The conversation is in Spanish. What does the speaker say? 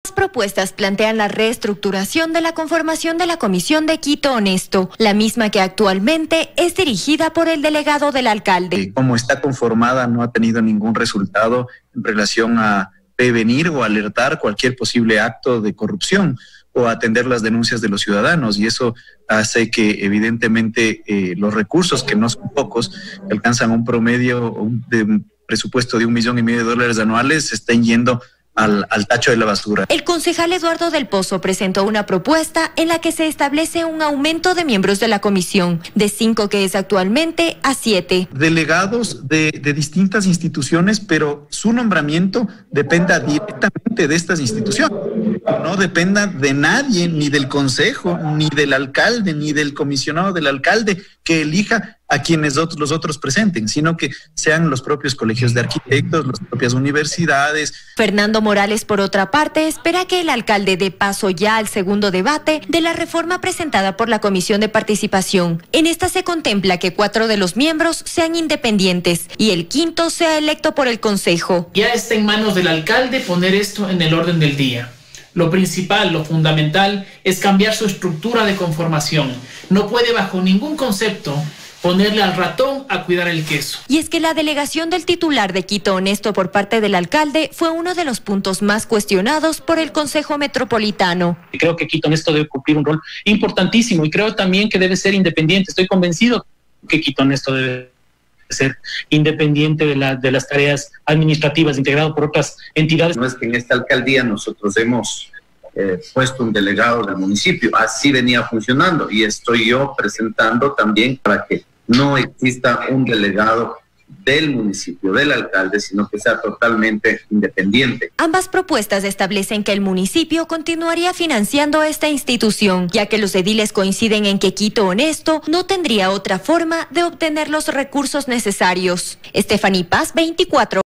Las propuestas plantean la reestructuración de la conformación de la Comisión de Quito Honesto, la misma que actualmente es dirigida por el delegado del alcalde. Como está conformada, no ha tenido ningún resultado en relación a prevenir o alertar cualquier posible acto de corrupción o atender las denuncias de los ciudadanos, y eso hace que evidentemente los recursos, que no son pocos, que alcanzan un promedio de un presupuesto de $1,5 millones anuales, se estén yendo al tacho de la basura. El concejal Eduardo del Pozo presentó una propuesta en la que se establece un aumento de miembros de la comisión, de 5 que es actualmente a 7. Delegados de distintas instituciones, pero su nombramiento dependa directamente de estas instituciones. No dependa de nadie, ni del consejo, ni del alcalde, ni del comisionado del alcalde que elija a quienes los otros presenten, sino que sean los propios colegios de arquitectos, las propias universidades. Fernando Morales, por otra parte, espera que el alcalde dé paso ya al segundo debate de la reforma presentada por la Comisión de Participación. En esta se contempla que 4 de los miembros sean independientes y el 5º sea electo por el consejo. Ya está en manos del alcalde poner esto en el orden del día. Lo principal, lo fundamental, es cambiar su estructura de conformación. No puede bajo ningún concepto ponerle al ratón a cuidar el queso. Y es que la delegación del titular de Quito Honesto por parte del alcalde fue uno de los puntos más cuestionados por el Consejo Metropolitano. Creo que Quito Honesto debe cumplir un rol importantísimo y creo también que debe ser independiente. Estoy convencido que Quito Honesto debe ser independiente de las tareas administrativas, integrado por otras entidades. No es que en esta alcaldía nosotros hemos puesto un delegado del municipio, así venía funcionando y estoy yo presentando también para que no exista un delegado del municipio, del alcalde, sino que sea totalmente independiente. Ambas propuestas establecen que el municipio continuaría financiando esta institución, ya que los ediles coinciden en que Quito Honesto no tendría otra forma de obtener los recursos necesarios. Stephanie Paz, 24.